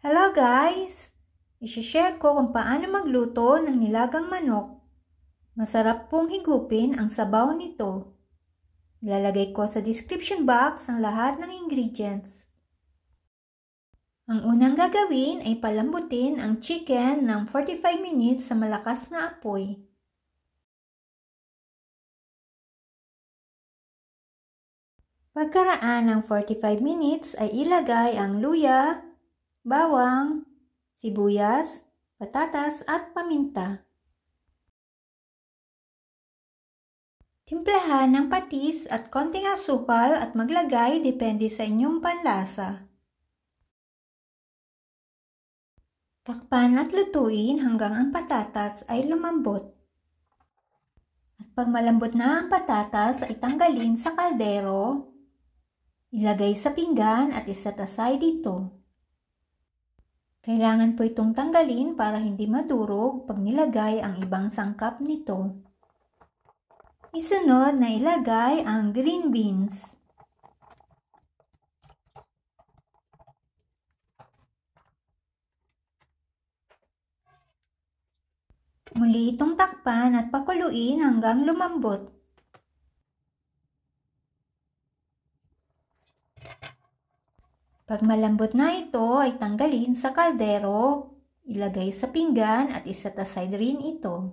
Hello guys! I-share ko kung paano magluto ng nilagang manok. Masarap pong higupin ang sabaw nito. Ilalagay ko sa description box ang lahat ng ingredients. Ang unang gagawin ay palambutin ang chicken ng 45 minutes sa malakas na apoy. Pagkaraan ng 45 minutes ay ilagay ang luya, bawang, sibuyas, patatas at paminta. Timplahan ng patis at konting asukal at maglagay depende sa inyong panlasa. Takpan at lutuin hanggang ang patatas ay lumambot. At pag malambot na ang patatas ay tanggalin sa kaldero, ilagay sa pinggan at iset aside dito. Kailangan po itong tanggalin para hindi madurog pag nilagay ang ibang sangkap nito. Isunod na ilagay ang green beans. Muli itong takpan at pakuluin hanggang lumambot. Pag malambot na ito ay tanggalin sa kaldero, ilagay sa pinggan at iset aside rin ito.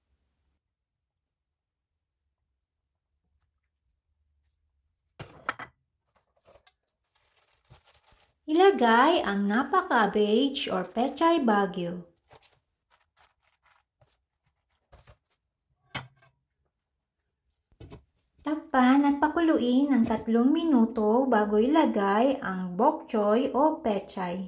Ilagay ang napa cabbage or pechay bagyo. Takpan at pakuluin ng 3 minuto bago ilagay ang bok choy o pechay.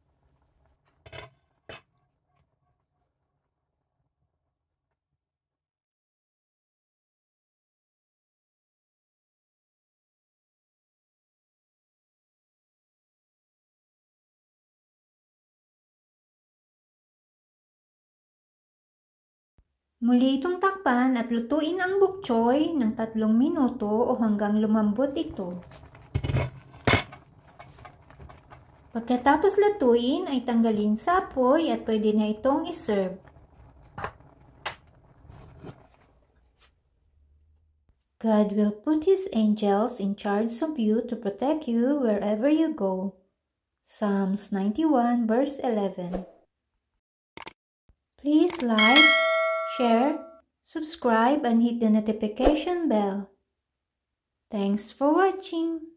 Muli itong takpan at lutuin ang bok choy ng 3 minuto o hanggang lumambot ito. Pagkatapos lutuin ay tanggalin sa apoy at pwede na itong iserve. God will put His angels in charge of you to protect you wherever you go. Psalms 91 verse 11. Please like, share, subscribe, and hit the notification bell. Thanks for watching.